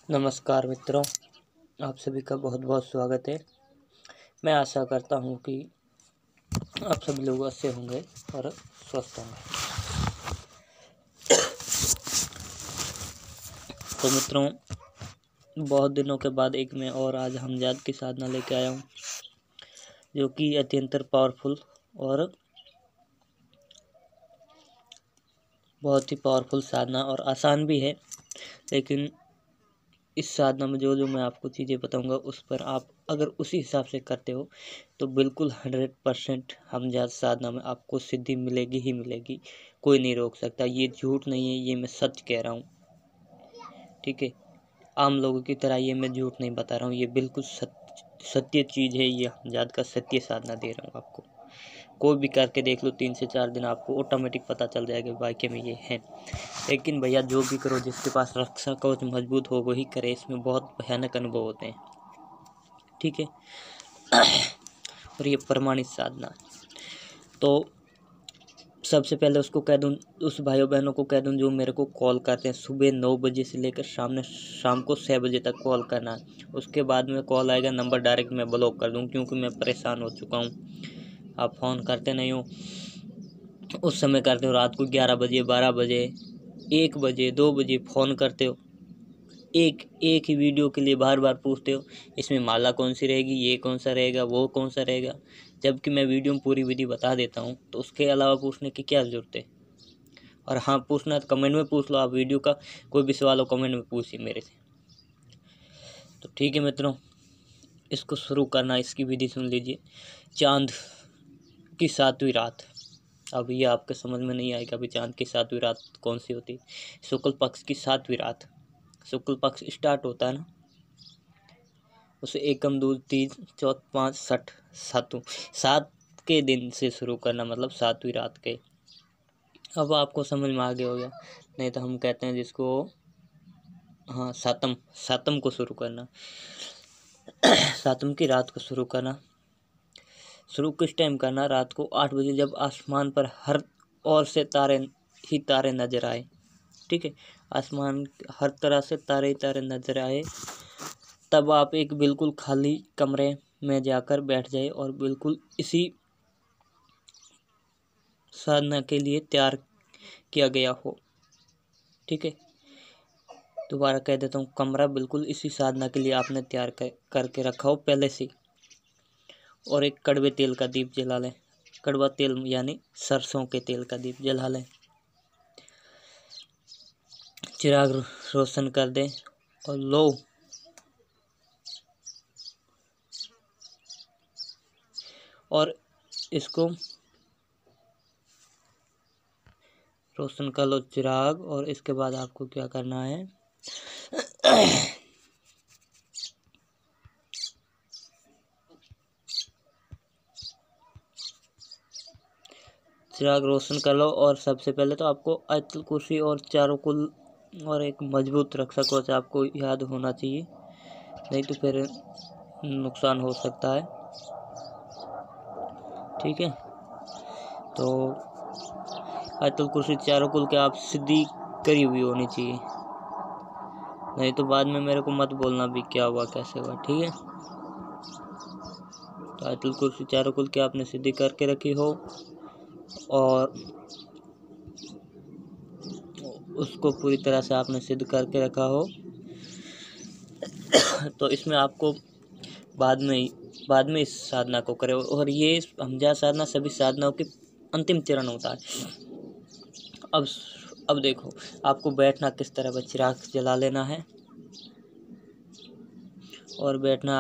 नमस्कार मित्रों, आप सभी का बहुत बहुत स्वागत है। मैं आशा करता हूँ कि आप सभी लोग अच्छे होंगे और स्वस्थ होंगे। तो मित्रों, बहुत दिनों के बाद एक मैं और आज हमजाद की साधना लेके आया हूँ, जो कि अत्यंत पावरफुल और बहुत ही पावरफुल साधना और आसान भी है। लेकिन इस साधना में जो मैं आपको चीज़ें बताऊंगा उस पर आप अगर उसी हिसाब से करते हो तो बिल्कुल 100% हमजाद साधना में आपको सिद्धि मिलेगी ही मिलेगी। कोई नहीं रोक सकता। ये झूठ नहीं है, ये मैं सच कह रहा हूँ। ठीक है, आम लोगों की तरह ये मैं झूठ नहीं बता रहा हूँ। ये बिल्कुल सत्य चीज़ है। ये हमजाद का सत्य साधना दे रहा हूँ आपको। कोई भी करके देख लो, 3 से 4 दिन आपको ऑटोमेटिक पता चल जाएगा वाकई में ये है। लेकिन भैया जो भी करो, जिसके पास रक्षा कवच मजबूत हो वही करे। इसमें बहुत भयानक अनुभव होते हैं। ठीक है। और ये प्रमाणित साधना। तो सबसे पहले उसको कह दूं, उस भाइयों बहनों को कह दूं जो मेरे को कॉल करते हैं सुबह 9 बजे से लेकर शाम को 6 बजे तक कॉल करना है। उसके बाद में कॉल आएगा, नंबर डायरेक्ट मैं ब्लॉक कर दूं, क्योंकि मैं परेशान हो चुका हूं। आप फ़ोन करते नहीं हो, उस समय करते हो रात को 11 बजे, 12 बजे, 1 बजे, 2 बजे फ़ोन करते हो। एक ही वीडियो के लिए बार बार पूछते हो, इसमें माला कौन सी रहेगी, ये कौन सा रहेगा, वो कौन सा रहेगा। जबकि मैं वीडियो में पूरी विधि बता देता हूँ, तो उसके अलावा पूछने की क्या ज़रूरत है। और हाँ, पूछना है तो कमेंट में पूछ लो। आप वीडियो का कोई भी सवाल हो कमेंट में पूछिए मेरे से। तो ठीक है मित्रों, इसको शुरू करना, इसकी विधि सुन लीजिए। चांद की 7वीं रात। अब ये आपके समझ में नहीं आएगा अभी चांद की 7वीं रात कौन सी होती। शुक्ल पक्ष की 7वीं रात। शुक्ल पक्ष स्टार्ट होता है ना, उसे एकम, दूज, तीज, चौथ, 5, 6, 7 के दिन से शुरू करना, मतलब 7वीं रात के। अब आपको समझ में आ गया हो गया। नहीं तो हम कहते हैं जिसको, हाँ, सातम को शुरू करना। सातम की रात को शुरू करना। शुरू किस टाइम करना? रात को 8 बजे, जब आसमान पर हर ओर से तारे ही तारे नजर आए। ठीक है, आसमान हर तरह से तारे ही तारे नजर आए। तब आप एक बिल्कुल खाली कमरे में जाकर बैठ जाए और बिल्कुल इसी साधना के लिए तैयार किया गया हो। ठीक है, दोबारा कह देता हूँ, कमरा बिल्कुल इसी साधना के लिए आपने तैयार करके रखा हो पहले से। और एक कड़वे तेल का दीप जला लें। कड़वा तेल यानी सरसों के तेल का दीप जला लें। चिराग रोशन कर दें और लो और इसको रोशन कर लो चिराग। और इसके बाद आपको क्या करना है, चिराग रोशन कर लो। और सबसे पहले तो आपको आयतुल कुर्सी और चारों कुल और एक मजबूत रक्षा कवच आपको याद होना चाहिए, नहीं तो फिर नुकसान हो सकता है। ठीक है, तो आयतुल कुर्सी चारों कुल के आप सिद्धि करी हुई होनी चाहिए, नहीं तो बाद में मेरे को मत बोलना भी क्या हुआ कैसे हुआ। ठीक है, तो आयतुल कुर्सी चारों कुल के आपने सिद्धि करके रखी हो और उसको पूरी तरह से आपने सिद्ध करके रखा हो। तो इसमें आपको बाद में इस साधना को करें। और ये हमजाद साधना सभी साधनाओं की अंतिम चरण होता है। अब अब देखो, आपको बैठना किस तरह, चिराग जला लेना है और बैठना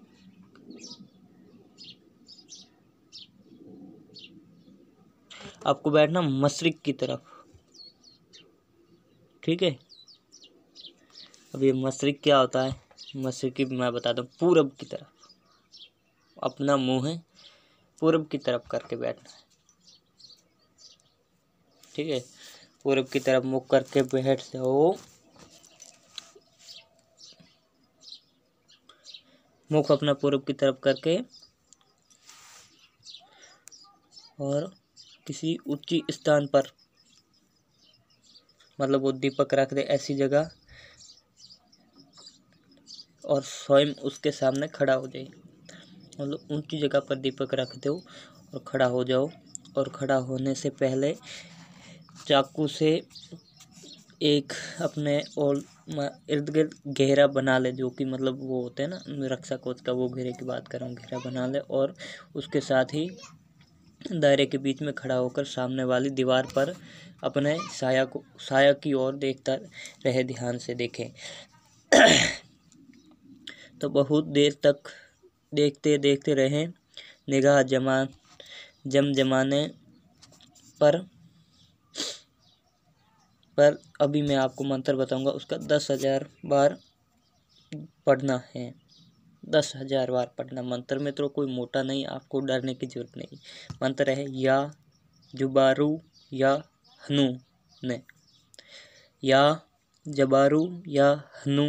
आपको बैठना मशरिक की तरफ। ठीक है, अब ये मशरिक क्या होता है? मशरिक की मैं बताता हूँ, पूरब की तरफ। अपना मुंह है पूरब की तरफ करके बैठना है। ठीक है, पूरब की तरफ मुख करके बैठ जाओ। मुख अपना पूरब की तरफ करके और किसी ऊंची स्थान पर, मतलब वो दीपक रख दे ऐसी जगह और स्वयं उसके सामने खड़ा हो जाए। मतलब ऊंची जगह पर दीपक रख दो और खड़ा हो जाओ। और खड़ा होने से पहले चाकू से एक अपने और इर्द गिर्द घेरा बना ले, जो कि मतलब वो होते हैं ना रक्षा कवच का, वो घेरे की बात कर रहा हूँ। घेरा बना ले और उसके साथ ही दायरे के बीच में खड़ा होकर सामने वाली दीवार पर अपने साया की ओर देखता रहे, ध्यान से देखें। तो बहुत देर तक देखते देखते रहे, निगाह जमाने पर अभी मैं आपको मंत्र बताऊंगा, उसका 10,000 बार पढ़ना है। 10,000 बार पढ़ना। मंत्र में तो कोई मोटा नहीं, आपको डरने की जरूरत नहीं। मंत्र है या जुबारू या हनु ने, या जबारू या हनु,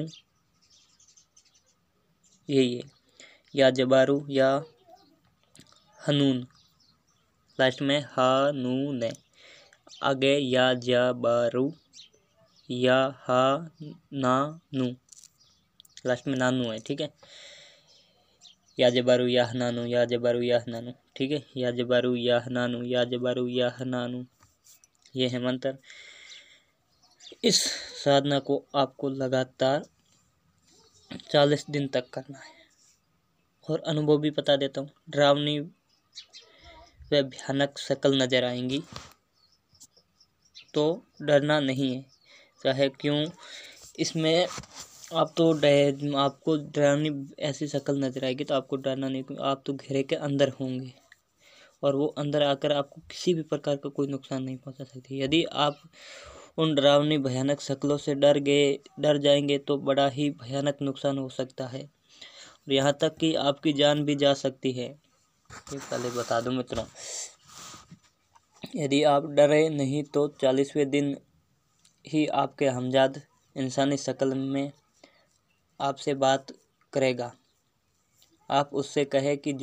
यही है, या जबारू या हनून, लास्ट में हानून है, आगे या जबारू या हा नानू, लास्ट में नानू है। ठीक है, या जबारू या हनानू, या जबारू या हनानू। ठीक है, या जबारू या हनानू, या जबारू या हनानू, ये है मंत्र। इस साधना को आपको लगातार 40 दिन तक करना है। और अनुभव भी बता देता हूँ, डरावनी व भयानक शक्ल नजर आएंगी तो डरना नहीं है, चाहे क्यों। इसमें आपको डरावनी ऐसी शक्ल नजर आएगी तो आपको डरना नहीं, क्योंकि आप तो घेरे के अंदर होंगे और वो अंदर आकर आपको किसी भी प्रकार का कोई नुकसान नहीं पहुंचा सकती। यदि आप उन डरावनी भयानक शक्लों से डर जाएंगे तो बड़ा ही भयानक नुकसान हो सकता है, और यहाँ तक कि आपकी जान भी जा सकती है। ये पहले बता दूं मित्रों, यदि आप डरे नहीं तो 40वें दिन ही आपके हमजाद इंसानी शक्ल में आपसे बात करेगा। आप उससे कहे कि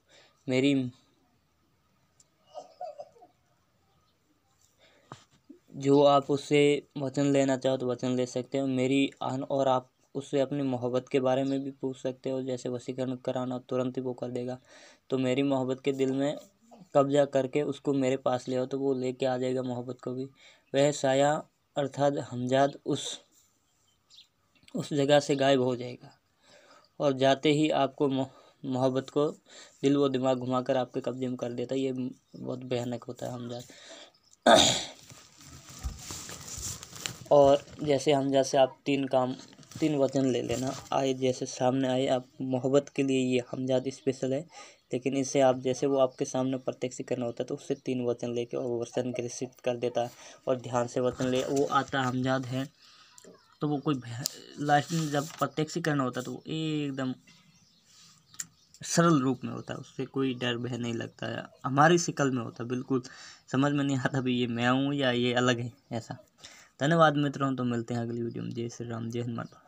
जो आप उससे वचन लेना चाहो तो वचन ले सकते हो मेरी और आप उससे अपनी मोहब्बत के बारे में भी पूछ सकते हो। जैसे वशीकरण कराना, तुरंत ही वो कर देगा। तो मेरी मोहब्बत के दिल में कब्जा करके उसको मेरे पास ले आओ, तो वो लेके आ जाएगा मोहब्बत को भी। वह साया अर्थात हमजाद उस जगह से गायब हो जाएगा और जाते ही आपको मोहब्बत को दिल व दिमाग घुमाकर आपके कब्जे में कर देता है। ये बहुत भयानक होता है हमजाद। और जैसे हमजाद से आप 3 वचन ले लेना, आए जैसे सामने आए। आप मोहब्बत के लिए ये हमजाद स्पेशल है, लेकिन इससे आप जैसे वो आपके सामने प्रत्यक्ष करना होता है तो उससे 3 वचन लेके और वो वचन ग्रसित कर देता है और ध्यान से वचन ले वो आता हमजाद है। तो वो कोई लास्ट में जब प्रत्यक्ष करना होता है तो वो एकदम सरल रूप में होता है, उससे कोई डर भय नहीं लगता है, हमारी शिकल में होता है। बिल्कुल समझ में नहीं आता भी ये मैं हूँ या ये अलग है ऐसा। धन्यवाद मित्रों, तो मिलते हैं अगली वीडियो में। जय श्री राम, जय हनुमान।